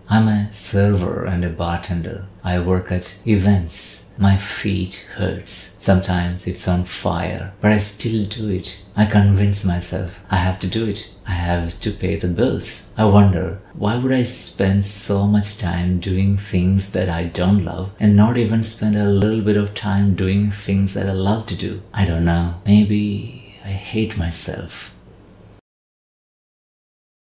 I'm a server and a bartender. I work at events. My feet hurts. Sometimes it's on fire, but I still do it. I convince myself I have to do it. I have to pay the bills. I wonder, why would I spend so much time doing things that I don't love and not even spend a little bit of time doing things that I love to do? I don't know. Maybe I hate myself.